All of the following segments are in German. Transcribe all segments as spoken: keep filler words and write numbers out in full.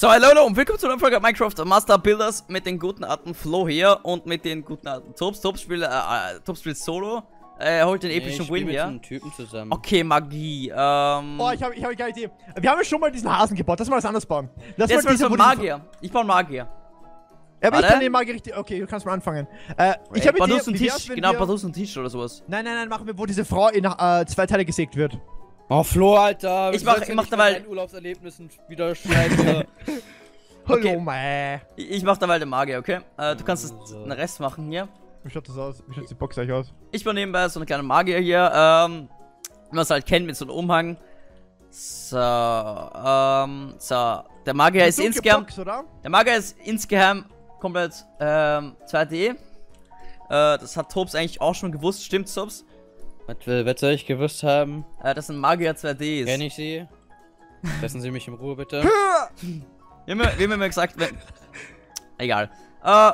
So, hallo, hallo und willkommen zu einer Folge Minecraft Master Builders mit den guten alten Flo hier und mit den guten alten Tops. Tops spielt, äh, Tops spielt Solo. Er holt den nee, epischen Win hier. Mit Typen zusammen. Okay, Magie. Ähm. Oh, ich habe ich hab eine geile Idee. Wir haben ja schon mal diesen Hasen gebaut. Lass mal was anderes bauen. Lass Jetzt mal mal so Magier. Ich baue einen Magier. Ja, aber Warte. ich kann den Magier richtig. Okay, du kannst mal anfangen. Äh, ich habe Badus Idee, und wie Tisch. wär's, wenn Genau, wir... Badus und Tisch oder sowas. Nein, nein, nein, machen wir, wo diese Frau in äh, zwei Teile gesägt wird. Oh, Flo, Alter. Ich mach, ich mach dabei. Urlaubserlebnissen wieder scheiße. Hallo, Okay. meh. Ich, ich mach dabei den Magier, okay? Äh, du kannst so. den Rest machen hier. Wie schaut das aus? Wie schaut die Box eigentlich aus? Ich baue nebenbei so eine kleine Magier hier. Ähm, wie man es halt kennt mit so einem Umhang. So, ähm, so. Der Magier ist insgeheim. Box, oder? Der Magier ist insgeheim komplett ähm, zwei D. Äh, das hat Tops eigentlich auch schon gewusst, stimmt, Tops? Was, was soll ich gewusst haben? Äh, dass ein Magier zwei D ist. Kenn ich sie? Lassen Sie mich in Ruhe, bitte. Wir haben, wir haben immer gesagt, wenn... Egal. Äh,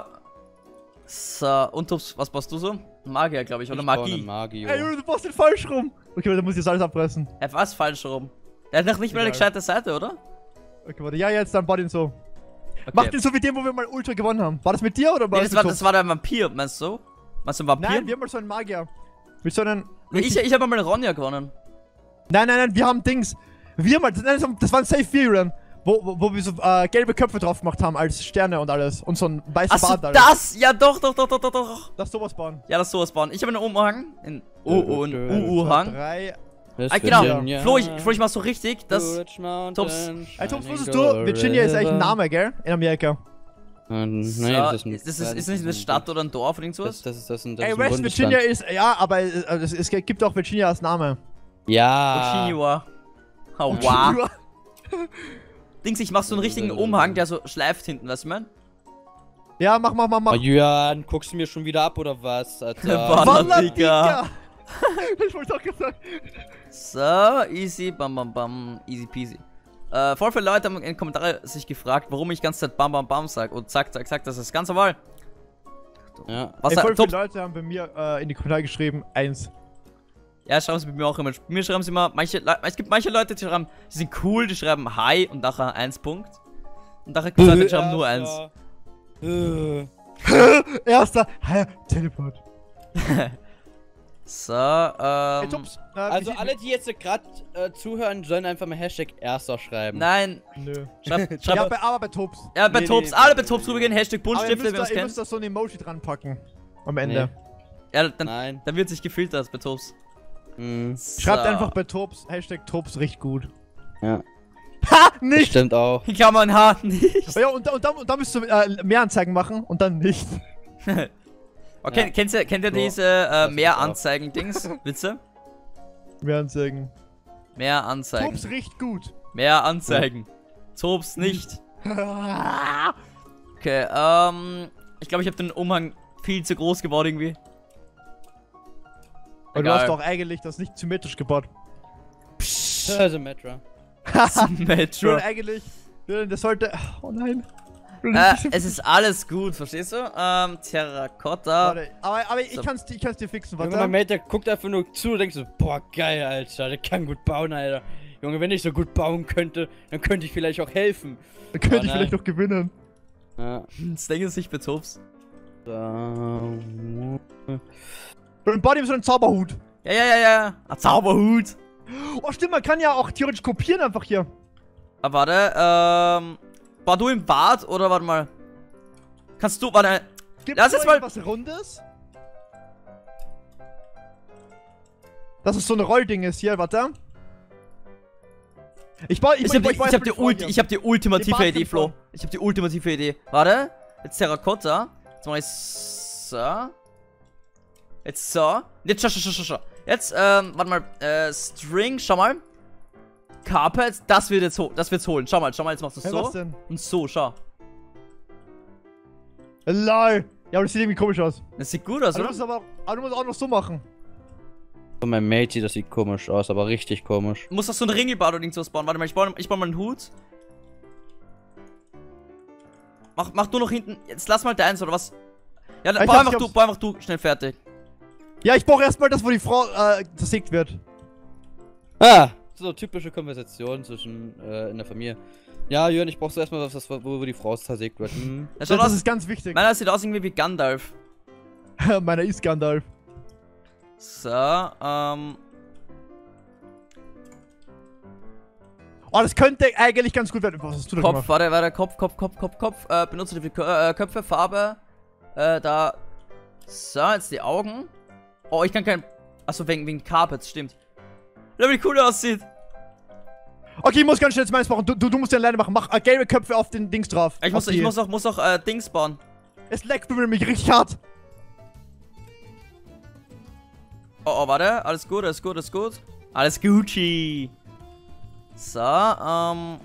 so, und Tops, was baust du so? Magier, glaube ich, oder Ich baue Magie? eine Magie. Ey, Junge, du baust den falsch rum. Okay, warte, muss ich das alles abreißen. Er war falsch rum. Der hat noch nicht mal eine Egal. gescheite Seite, oder? Okay, warte, ja, jetzt dann bau den so. Okay. Mach den so wie dem, wo wir mal Ultra gewonnen haben. War das mit dir oder war Nee, das das, war, mit das war der Vampir, meinst du? Meinst du einen Vampir? Nein, wir haben mal so einen Magier. Mit so einen... ich ich habe mal Ronja gewonnen. Nein, nein, nein, wir haben Dings. Wir haben halt, nein, das war ein Safe Viren, wo, wo, wo wir so äh, gelbe Köpfe drauf gemacht haben als Sterne und alles. Und so ein weißer Achso, Bart. Alles. das! Ja, doch, doch, doch, doch, doch, doch. Lass sowas bauen. Ja, das sowas bauen. Ich habe einen Umhang. In U U U U-Hang. Drei. Ah, genau. Flo, ich, Flo, ich mach's so richtig, dass... Tops. Ey, Tops, wusstest du, Virginia ist eigentlich ein Name, gell? In Amerika. Nein, So, das ist, ein, ist, das ist, ist nicht eine Stadt oder ein Dorf oder irgend sowas? Das, das ist das ein, das Ey, ist ein West Bundesland. Virginia ist, ja, aber äh, es, es gibt auch Virginia als Name. Ja. Virginia. Oh, wow. Dings, ich mach so einen richtigen Umhang, der so schleift hinten, weißt du, man? Ja, mach, mach, mach, mach. Oh, Jörn, guckst du mir schon wieder ab oder was? Alter? Walla, Walla, Digga. Digga. Ich wollte doch gesagt. So, easy, bam, bam, bam, easy peasy. Äh, voll viele Leute haben in den Kommentaren sich gefragt, warum ich die ganze Zeit bam, bam, bam sag und zack, zack, zack, das ist ganz normal. Ja. Was Ey, voll Top, viele Leute haben bei mir äh, in die Kommentare geschrieben, eins. Ja, schreiben sie bei mir auch immer. Bei mir schreiben sie immer, manche Le es gibt manche Leute, die schreiben, sie sind cool, die schreiben Hi und nachher eins Punkt. Und nachher gibt es Leute, die schreiben nur eins. Äh. Erster, hä, Teleport. So, ähm. Ey, Tops. Äh, Also wie- alle, die jetzt gerade äh, zuhören, sollen einfach mal Hashtag Erster schreiben. Nein, Nö. schreib, schreib, Ja, ja, bei, aber bei Tops. bei nee, Tops, nee, alle nee, bei Tops nee, rübergehen, Hashtag Aber ihr Buntstifte, müsst, wenn ihr es da, ihr kennt. müsst da so ein Emoji dran packen. Am Ende. Ja, dann, Nein. dann wird sich gefiltert bei Tops. Mhm. Schreibt So. einfach bei Tops, Hashtag Tops riecht gut. Ja. Ha, Das nicht! stimmt auch. Ich kann mein Haar nicht. Ja, und, da, und, da, und da müsst du äh, mehr Anzeigen machen und dann nicht. Okay, Ja. kennt ihr, kennt ihr So, diese äh, das mehr ist auch. Anzeigen-Dings? Witze? Mehr Anzeigen. Mehr Anzeigen. Tops riecht gut. Mehr Anzeigen. Tops nicht. Okay, ähm. Ich glaube, ich habe den Umhang viel zu groß gebaut irgendwie. Aber du hast doch eigentlich das nicht symmetrisch gebaut. Also Metra. Metro. Schon eigentlich. Das sollte. Oh nein. Äh, es ist alles gut, verstehst du? Ähm, Terrakotta. Warte, aber, aber ich So. kann's, ich kann's dir fixen, Junge, warte. mein Mate, der guckt einfach nur zu und denkt so, boah, geil, Alter, der kann gut bauen, Alter. Junge, wenn ich so gut bauen könnte, dann könnte ich vielleicht auch helfen. Dann könnte Oh ich nein. vielleicht noch gewinnen. Ja. Das Ding ist nicht bei Tops. So. Und bau ihm so einen Zauberhut. Ja, ja, ja, ja. Ein Zauberhut. Oh, stimmt, man kann ja auch theoretisch kopieren einfach hier. Aber warte, ähm. War du im Bad oder warte mal? Kannst du, warte. Gibt Lass es jetzt mal- was Rundes? Das ist so ein Rollding ist hier, warte. Ich baue, ich, Ich baue- hab, die, ich, baue ich, jetzt hab mal die, Frau Ulti, hier. ich hab die ultimative Die Idee, Flo. Bartkämpfer. Ich hab die ultimative Idee. Warte. Jetzt Terrakotta. Jetzt mach ich so. Jetzt so. Jetzt schau, schau, schau, schau, schau. Jetzt, ähm, warte mal. Äh, String, schau mal. Carpet, das wird jetzt, ho das wird's holen. Schau mal, schau mal, jetzt machst du Hey, so. was denn? Und so, schau. Lol. Ja, aber das sieht irgendwie komisch aus. Das sieht gut aus, Aber du oder? musst aber, aber du musst auch noch so machen. So, mein Mate, das sieht komisch aus, aber richtig komisch. Du musst doch so ein Ringelbad oder irgendwas bauen. Warte mal, ich baue, ich baue mal einen Hut. Mach, mach du noch hinten. Jetzt lass mal deins, oder was? Ja, Ich bau hab's, einfach ich du, hab's. bau einfach du. Schnell fertig. Ja, ich brauche erstmal das, wo die Frau äh, zersägt wird. Ah, so typische Konversation zwischen, äh, in der Familie. Ja, Jörn, ich brauch so erstmal was, das, wo, wo die Frau zersägt wird. Hm. Das, Das, schaut das aus, ist ganz wichtig. meiner sieht aus irgendwie wie Gandalf. Meiner ist Gandalf. So, ähm. Oh, das könnte eigentlich ganz gut werden. Was hast du da Kopf, gemacht? warte, warte, Kopf, Kopf, Kopf, Kopf, Kopf. Äh, benutze die Kö äh, Köpfe, Farbe. Äh, da. So, jetzt die Augen. Oh, ich kann kein. Achso, wegen, wegen Carpets, stimmt. Ja, wie cool der aussieht. Okay, ich muss ganz schnell jetzt meins machen. Du, du, du musst den alleine machen. Mach äh, gelbe Köpfe auf den Dings drauf. Ich Auf muss, die- ich muss auch, muss auch äh, Dings bauen. Es leckt mir mich richtig hart. Oh, oh, warte. Alles gut, alles gut, alles gut. Alles Gucci. So, ähm.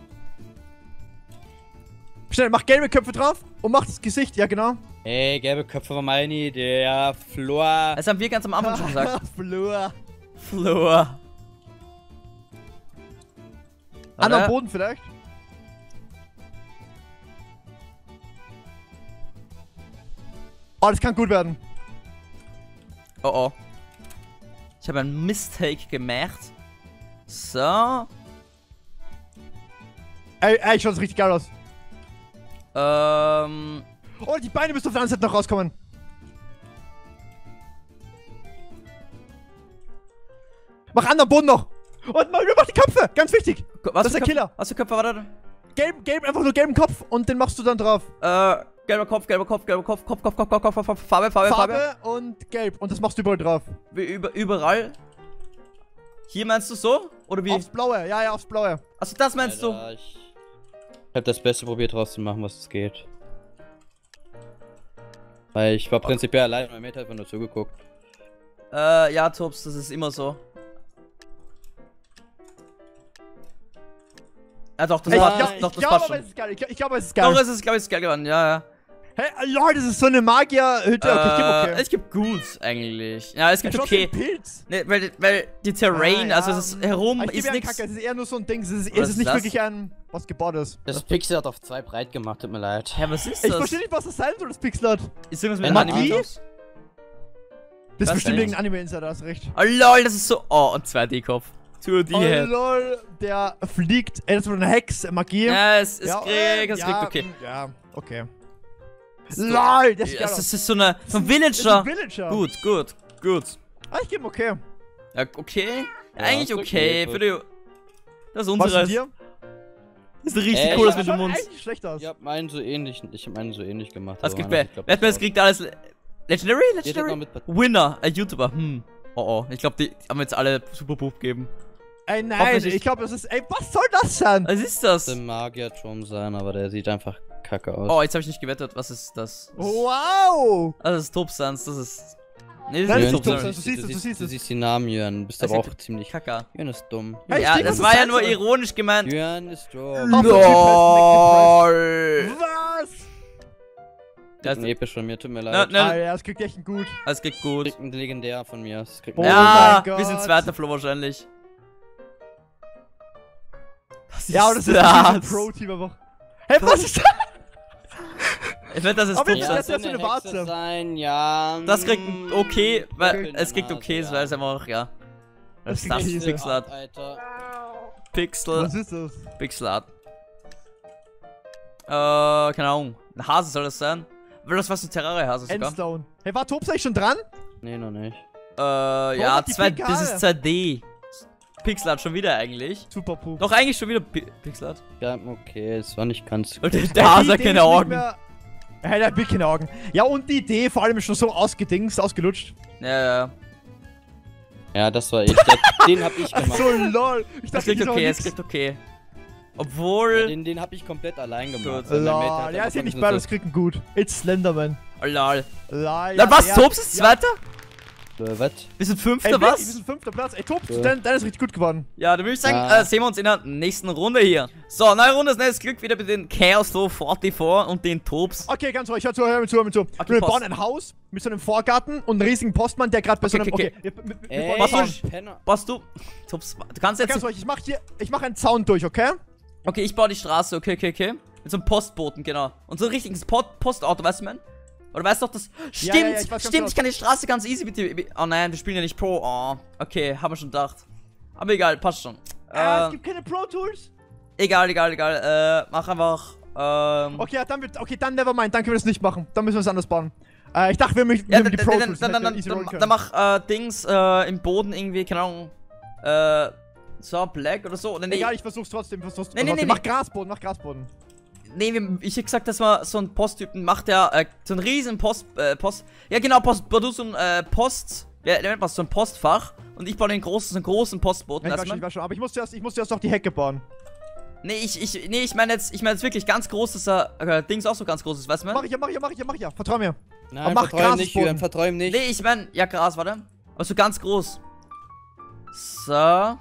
Schnell, mach gelbe Köpfe drauf und mach das Gesicht. Ja, genau. Ey, gelbe Köpfe war meine Idee, ja, Flor. Das haben wir ganz am Anfang schon gesagt. Flur. Flor. An am Warte. Boden vielleicht. Oh, das kann gut werden. Oh oh. Ich habe ein Mistake gemacht. So. Ey, ey, schaut richtig geil aus. Ähm. Oh, die Beine müssen auf der anderen Seite noch rauskommen. Mach an am Boden noch. Und mal, mach die Köpfe. Ganz wichtig. Was Das ist der für Köpfe? Killer. Was für Köpfe war das? Gelb, gelb, einfach nur gelben Kopf und den machst du dann drauf. Äh, gelber Kopf, gelber Kopf, gelber Kopf, Kopf, Kopf, Kopf, Kopf, Kopf, Kopf, Kopf, Farbe, Farbe, Farbe. Farbe und gelb. Und das machst du überall drauf. Wie über, überall. Hier meinst du so? Oder wie? Aufs Blaue. Ja, ja, aufs Blaue. Achso, das meinst du? Alter, ich hab das Beste probiert draus zu machen, was es geht. Weil ich war prinzipiell allein und mir hat einfach nur zugeguckt. Äh, ja, Tops, das ist immer so. Ja, doch, das Ey, war, ich das, glaub- doch, ich das glaube, passt aber schon. es ist geil. Ich, ich glaube, es ist geil. Doch, es ist, glaube ich, geil geworden, ja, ja. Hey, Leute, das ist so eine Magier-Hütte. Okay, ich geb Äh, okay. es gibt gut, eigentlich. Ja, es gibt Er schaut wie okay. ein Pilz. Ne, weil, weil die Terrain, Ah, also ja, es ist mm. herum, Aber ich ist gebe ja nichts. Kacke, es ist eher nur so ein Ding. Es ist, Was es ist ist nicht das? wirklich ein, was gebaut ist. Das Pixel hat auf zwei breit gemacht, tut mir leid. Ja, was ist Ich das? verstehe nicht, was das sein soll, das Pixelart. Ist irgendwas mit Äh, dem Magie? Animatos? Das ist Was bestimmt denn? wegen Anime-Insider, hast recht. Oh lol, das ist so. Oh, und zwei D-Kopf. zwei Oh D-Head. lol, der fliegt. Ey, das ist eine Hex, Magie. Ja, es, es Ja, kriegt, ähm, es ja, kriegt okay. mm, Ja, okay. So. LOL, das ist Ja, geil. das ist so eine. So ein Das ist Villager. ein Villager. Gut, gut, gut. Ah, ich gebe okay. Ja, okay. Ja, Eigentlich ist okay. okay. Für die. Das ist Was unsere. mit dir? Das ist richtig Äh, cool, ja, das mit Schaut dem Mund. eigentlich schlecht aus. Ich hab meinen so ähnlich, ich hab meinen so ähnlich gemacht. Das aber kriegt meiner- wer? ich glaub, Wer das kriegt alles. Legendary? Geht jetzt Legendary? noch mit- Winner, ein YouTuber. Hm. Oh oh. Ich glaube, die haben jetzt alle Super Boob gegeben. Ey, nein, Hoffentlich- ich glaube, das ist. Ey, was soll das sein? Was ist das? Der Magier-Turm sein, aber der sieht einfach kacke aus. Oh, jetzt habe ich nicht gewettet. Was ist das? Wow! Ah, das ist Topsans. Das ist. Nee, das Nein, ist das nicht ist Topsans. Topsans. du siehst es, du siehst du es. siehst die Namen, Jörn. Bist Das aber sieht auch ziemlich... Kacke. Jörn ist dumm. Hey, Ja, ich denk, das was war ja sein nur soll. ironisch gemeint. Jörn ist dumm. Auf- LOL. Was? Das ist ein episch von mir, tut mir Na, leid. na, Ah, ja, das kriegt echt ein gut. alles geht gut. Kriegt ein legendär von mir. Das kriegt Oh Ja, mein wir sind Gott. zweiter Flo wahrscheinlich. Was Ja, aber das ist das? ein Pro-Team einfach. Hey, was ist das? Ich finde, das ist Aber Topsans. ja, ja, das so ist eine eine Warze. Hexe sein, ja. Das kriegt ein okay, weil Okay. es kriegt okay, weil es einfach, ja. Was ist Das das? kriegt Käse. Pixelart. Alter. Pixel. Was ist das? Pixelart. Äh, keine Ahnung. Ein Hase soll das sein? Will das was ein Terraria-Hase sogar? Endstone. Hey, war Tops eigentlich schon dran? Nee, noch nicht. Äh, ja, hat die zwei, pinke das Haare. ist zwei D. Pixelart schon wieder eigentlich. Super Pup. Doch, eigentlich schon wieder Pi Pixelart. Ja, okay, es war nicht ganz... Und der, Hey, der Hase die hat Idee keine ist nicht Augen. mehr- Hey, der hat wirklich keine Augen. Ja, und die Idee vor allem ist schon so ausgedingst, ausgelutscht. Ja, ja. Ja, das war ich. Der, den hab ich gemacht. So lol. Ich Es dachte, klingt das ist okay, auch es nix. klingt okay. Obwohl. Den, den hab ich komplett allein gemacht. Gut. Weil mein Mate Lol. hat Ja, einfach ist hier nicht so- bei, das kriegt ein gut. It's Slenderman. Oh, lol. Lol. Dann was? der- Tops ist ja. Zweiter? Äh, was? Wir sind Ey, Fünfter, wirklich, wir was? sind fünfter Platz. Ey, Tops, Ja. dein, dein ist richtig gut geworden. Ja, dann würde ich sagen, Ja. äh, sehen wir uns in der nächsten Runde hier. So, neue Runde, neues Glück wieder mit den Chaos Flow vierundvierzig und den Tops. Okay, ganz ruhig, hör zu, hör mir zu, hör mir zu. Okay, wir Post. bauen ein Haus mit so einem Vorgarten und einem riesigen Postmann, der gerade bei so Okay, einem... okay, wir, wir, wir, wir Ey, bauen was einen soll Zaun. Penner. Passt du? Tops, du kannst jetzt. Ganz ruhig, ich mach hier... Ich mach einen Zaun durch, okay? Okay, ich baue die Straße, okay, okay, okay. Mit so einem Postboten, genau. Und so ein richtiges Post Postauto, weißt du, man? Oder weißt du doch, das. Stimmt, ja, ja, ich weiß ganz stimmt, genau. ich kann die Straße ganz easy mit dir. Oh nein, wir spielen ja nicht Pro. Oh, okay, haben wir schon gedacht. Aber egal, passt schon. Äh, es Äh, gibt keine Pro Tools? egal, egal, egal. Äh, mach einfach. Ähm. Okay, ja, dann wird, okay, dann nevermind, dann können wir das nicht machen. Dann müssen wir es anders bauen. Äh, ich dachte, wir möchten Ja, wir dann, die Pro dann, Tools dann, dann, hätte dann, easy rollen dann, können. dann mach äh, Dings äh, im Boden irgendwie, keine Ahnung. Äh, so, Black oder so. Oder nee, Egal, ich versuch's trotzdem, versuch's Nee, nee, trotzdem. nee, Mach Grasboden, mach Grasboden. nee, wir- ich hab gesagt, dass man so einen Posttypen macht, der äh, so einen riesen Post, äh, Post. Ja, genau, Post, du so ein äh, Post. Ja, der nennt man so ein Postfach. Und ich baue den großen, so einen großen Postboten. Ja, ich weiß schon, erstmal. ich weiß schon, aber ich muss zuerst, ich muss zuerst noch die Hecke bauen. Nee, ich, ich, nee, ich meine jetzt, ich meine jetzt wirklich ganz groß, dass er, äh, Dings auch so ganz groß ist, weißt du, Mach man? ich ja, mach ich ja, mach ich ja, mach ich ja. Vertrau mir. Nein, mach vertrau ihm nicht, Grasboden. Julian, vertrau ihm nicht. Nee, ich meine, ja, Gras, warte. Also ganz groß. So.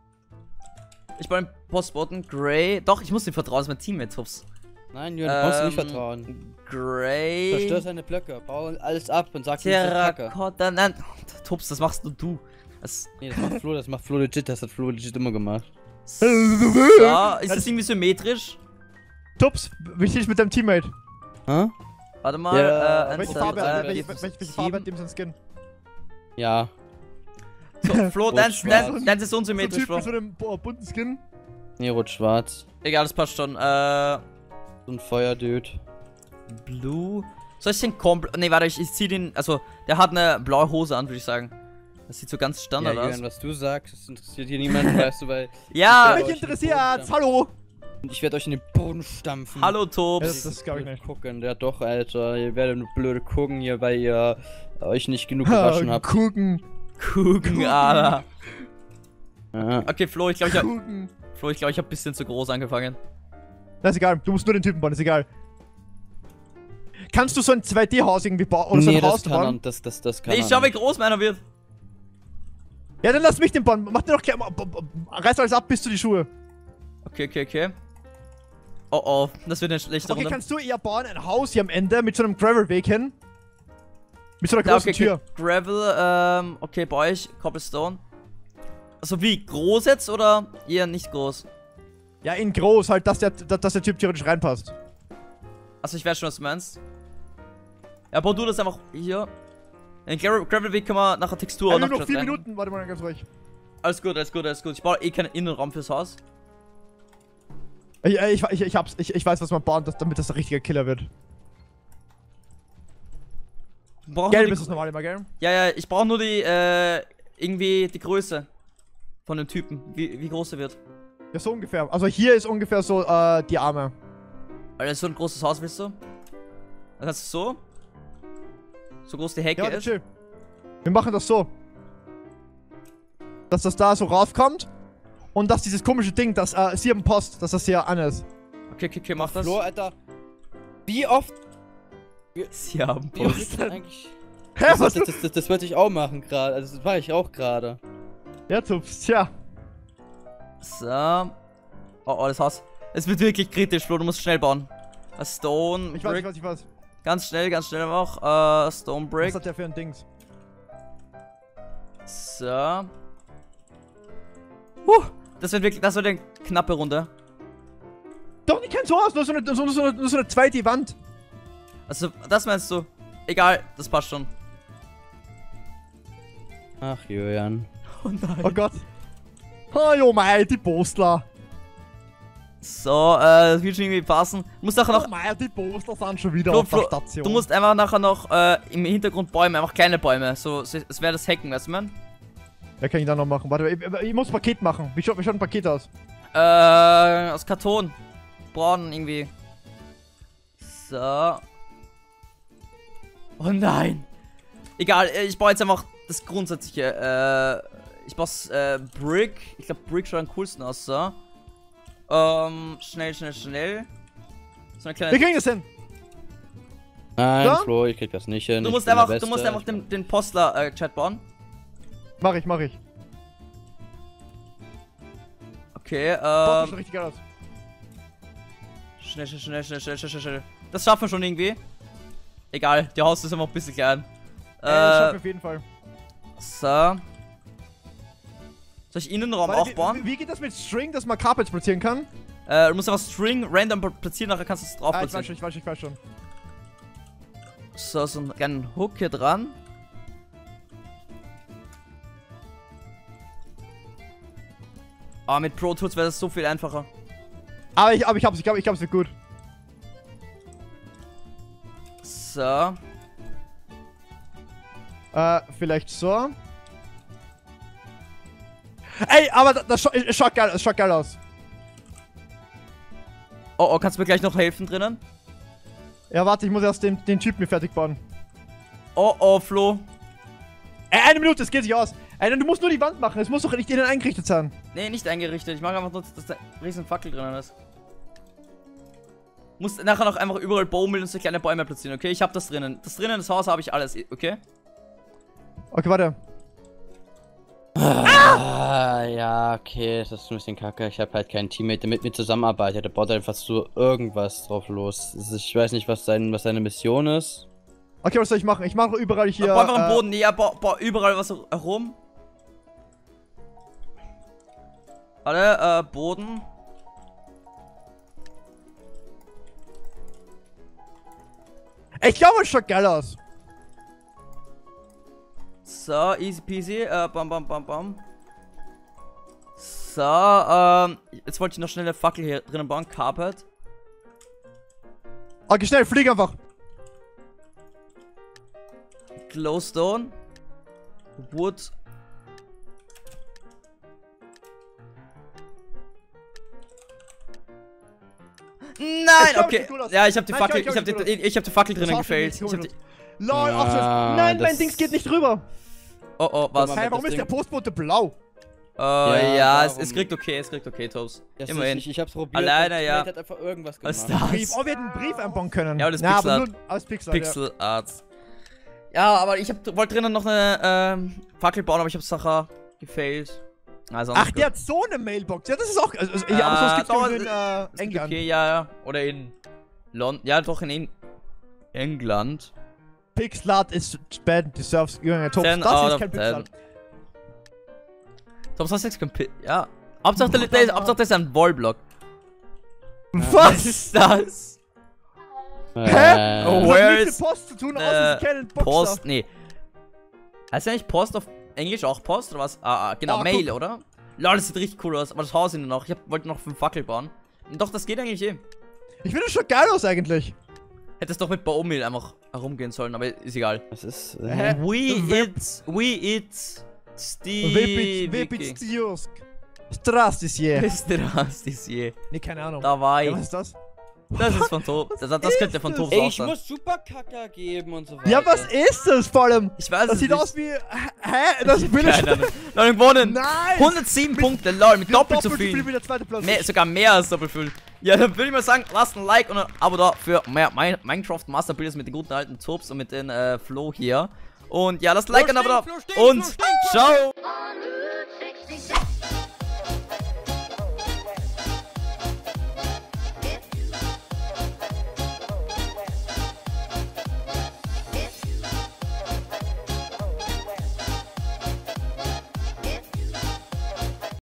Ich baue den Postboten, Grey. Doch, ich muss dem vertrauen, das ist mein Teammate, Tups. Nein, Julian, du brauchst ihm nicht Ähm, vertrauen. Grey. Zerstör seine Blöcke, bau alles ab und sag ihm, das ist Kacke. Terrakotta, nein. Tups, das machst nur du. Das, Nee, das macht Flo, das macht Flo legit, das hat Flo legit immer gemacht. so, ist das irgendwie symmetrisch? Tups, wie steht's mit deinem Teammate? Hä? Warte mal, Ja, äh, Welche eins, Farbe, zwei, hat- drei, welche, vier, welche, welche fünf, Farbe hat sieben. dem sein Skin? Ja. So, Flo, dein, Rot-schwarz. dein, dein ist So ein unsymmetrisch, Typ Flo. mit so einem bo- bunten Skin. Nee, rot-schwarz. Egal, das passt schon. Äh, So ein Feuerdude. Blue. Soll ich den komplett. Ne, warte, ich, ich zieh den. Also, der hat eine blaue Hose an, würde ich sagen. Das sieht so ganz Ja, Standard aus. Julian, was du sagst, das interessiert hier niemanden, weißt du, weil Ja, Ja, Mich euch interessiert's, den hallo! ich werde euch in den Boden stampfen. hallo Ja, das, Tops. das glaub ich nicht. Gucken, ja doch, Alter. Ihr werdet nur blöde gucken hier, weil ihr euch nicht genug gewaschen habt. Gucken, Kuchen, Alter. Ja. Okay, Flo, ich glaube, ich hab, gucken. Flo, ich glaube, ich hab ein bisschen zu groß angefangen. Das ist egal, du musst nur den Typen bauen, ist egal. Kannst du so ein zwei D-Haus irgendwie bauen? Oder so Nee, ein Haus das kann bauen? er, das, das, das kann Nee, ich er schau, wie nicht. groß meiner wird. Ja, dann lass mich den bauen. Mach dir doch gleich. Reiß alles ab bis zu die Schuhe. Okay, okay, okay. Oh oh, das wird eine schlechte Okay, Runde. kannst du eher bauen ein Haus hier am Ende mit so einem Gravelweg hin? Mit so einer Ja, großen okay, Tür. okay. Gravel, ähm, okay, bei euch, Cobblestone. Also wie, groß jetzt oder eher nicht groß? Ja, in groß, halt, dass der, dass der Typ theoretisch reinpasst. Also ich weiß schon, was du meinst. Ja, bau du das einfach hier. In Gra Gravelweg können wir nachher Textur Ja, auch nur noch noch vier rein. Minuten, warte mal ganz ruhig. Alles gut, alles gut, alles gut. Ich baue eh keinen Innenraum fürs Haus. Ich, ich, ich, ich, hab's, ich, ich weiß, was man bauen, dass, damit das ein richtiger Killer wird. Wir brauchen Gelb nur ist die, das normal immer, gell? ja, ja, ich brauche nur die, äh, irgendwie die Größe von dem Typen. Wie, wie groß er wird. Ja, so ungefähr. Also hier ist ungefähr so, äh, die Arme. Also so ein großes Haus willst du? Dann kannst du so. So groß die Hecke Ja, ist. chill. Wir machen das so. Dass das da so raufkommt. Und dass dieses komische Ding, das, äh, sieben Post, dass das hier an ist. Okay, okay, okay, mach das. Flo, Alter. Wie oft, Sie haben wie oft Post. wird das eigentlich... Hä, Das, was? das, das, das, das wollte ich auch machen gerade. Also das war ich auch gerade. Ja, Tups, tja. So. Oh, oh, das Haus. Es wird wirklich kritisch, Flo, du musst schnell bauen. A Stone Ich weiß, Brick. ich weiß, ich weiß. Ganz schnell, ganz schnell noch. Äh, Stone Was Brick. hat der für ein Dings? So. Huh, das wird wirklich, das wird eine knappe Runde. Doch nicht kein so aus, nur so eine, nur so eine, nur so eine zwei D-Wand. Also, das meinst du? Egal, das passt schon. Ach, Julian. Oh nein. Oh Gott. Oh, jo, mei, die Postler. So, äh, das wird schon irgendwie passen. Du musst nachher Oh, noch. mei, die Postler sind schon wieder Flo, auf der Flo, Station. du musst einfach nachher noch äh, im Hintergrund Bäume, einfach kleine Bäume. So, so es wäre das Hacken, weißt du, man? Ja, kann ich dann noch machen. Warte, ich, ich muss ein Paket machen. Wie schaut, wie schaut ein Paket aus? Äh, aus Karton. Braun irgendwie. So. Oh nein. Egal, äh, ich baue jetzt einfach das Grundsätzliche. Äh, ich baue äh, Brick. Ich glaube, Brick schaut am coolsten aus, so. Ähm, schnell, schnell, schnell. So eine kleine. Wir kriegen das hin. Nein, Ja? Flo, ich krieg das nicht hin. Du Ich musst bin der einfach, du Beste. musst einfach den, den Postler-Chat bauen. Mach ich, mach ich. Okay, Baut ähm. schon richtig geil aus. Schnell, schnell, schnell, schnell, schnell, schnell, schnell. Das schaffen wir schon irgendwie. Egal, die Haus ist immer ein bisschen klein. Äh, das schaffen wir Äh, auf jeden Fall. so. Soll ich Innenraum Warte, auch bauen? wie, wie geht das mit String, dass man Carpets platzieren kann? Äh, du musst einfach String random platzieren, nachher kannst du es drauf Ah, ich weiß platzieren. schon, ich weiß schon, ich weiß schon. So, so einen kleinen Hook hier dran. Ah, mit Pro Tools wäre das so viel einfacher. Aber ich, aber ich hab's, ich glaub, ich glaub's wird gut. So. Äh, vielleicht so. Ey, aber das, das, scha es schaut geil, es schaut geil aus. Oh, oh, kannst du mir gleich noch helfen drinnen? Ja, warte, ich muss erst den, den Typen hier fertig bauen. Oh, oh, Flo. Ey, eine Minute, es geht sich aus. Ey, du musst nur die Wand machen, es muss doch nicht innen eingerichtet sein. Nee, nicht eingerichtet. Ich mache einfach nur, dass da riesen Fackel drinnen ist. Muss nachher noch einfach überall Baumel und so kleine Bäume platzieren, okay? Ich hab das drinnen. Das drinnen, das Haus habe ich alles, okay? Okay, warte. Ah, ja, okay, das ist ein bisschen kacke. Ich habe halt keinen Teammate, der mit mir zusammenarbeitet. Der baut einfach so irgendwas drauf los. Das ist, ich weiß nicht, was, sein, was seine Mission ist. Okay, was soll ich machen? Ich mache überall hier. Bau einfach am äh, Boden, nee, ja, bau, bau überall was herum. Warte, äh, Boden. Ich glaube, es schaut geil aus. So, easy peasy, äh, bam, bam, bam, bam. So, ähm, jetzt wollte ich noch schnell eine Fackel hier drinnen bauen, Carpet. Okay, schnell, flieg einfach. Glowstone. Wood. Nein, glaub, okay. sieht gut aus. Ja, ich hab die Nein, ich Fackel, glaub, ich hab ich glaub, die, ich hab die Fackel drinnen hast du gefällt. nicht Ich hab die, geholt. Lol, ach, Ja, nein, mein das- Dings geht nicht rüber. oh, oh, was? Guck mal, Hey, das warum ist Ding- der Postbote blau? Äh, ja, Ja, es, es warum? kriegt okay, es kriegt okay, Tops. Das Immerhin. Ich, ich hab's probiert. Alleine, und ja. Teammate hat einfach irgendwas Was gemacht. ist Brief. das? Oh, wir hätten einen Brief einbauen können. Ja, aber das ja, Pixel aber Art. nur als Pixel. Pixel Arts. Ja, aber ich hab, wollte drinnen noch eine ähm, Fackel bauen, aber ich hab's nachher gefailt. Also Ja. Ach, der hat so eine Mailbox. Ja, das ist auch. Also, ja, Ah, aber sonst gibt's doch, nur in äh, Ist England. Okay, ja, ja. Oder in London. Ja, doch in England. Pixel Art ist bad, deserves. Junge, Tops, ten das out ist of kein Pixel Art. ten. Tops, hast du jetzt kein Pi- Ja. Hauptsache, der, der, Hauptsache, das ist ein Wallblock. Was Was? ist das? Hä? Äh, Oh, Das hat where nichts is mit Post zu tun, the außer sie kennen Boxer. Post? Nee. Heißt ja nicht Post auf Englisch auch Post oder was? Ah, ah genau, Ah, Mail, guck. oder? Lol, das sieht richtig cool aus. Aber das Haus innen noch. Ich hab, wollte noch fünf Fackel bauen. Und doch, das geht eigentlich eh. Ich finde das schon geil aus eigentlich. Hättest doch mit Baumil einfach herumgehen sollen, aber ist egal. Was ist. Hä? Äh, We Web- it, we it, Steve. Webic, Webic, Stiosk. Strastisje. Ist der das, das je. Nee, keine Ahnung. Da war Ja, ich. was ist das? Das ist von Tob. Das, das könnte von ist Tobs Ey, auch ich sein. muss Superkacker geben und so weiter. Ja, was ist das vor allem? Ich weiß Das es sieht nicht. aus wie. Hä? Das will ich. Keine Ahnung. Lol, gewonnen. Nein! hundertsieben Punkte, lol, mit Wir doppelt so viel viel. wie der zweite Platz. Mehr, sogar mehr als doppelt viel. Ja, dann würde ich mal sagen, lasst ein Like und ein Abo da für mehr Mi- Minecraft Masterbuilders mit den guten alten Tobs und mit den äh, Flo hier. Und ja, lasst ein Like und ein Abo da. stinkt, Flo stinkt, Und Flo stinkt, Flo ciao. On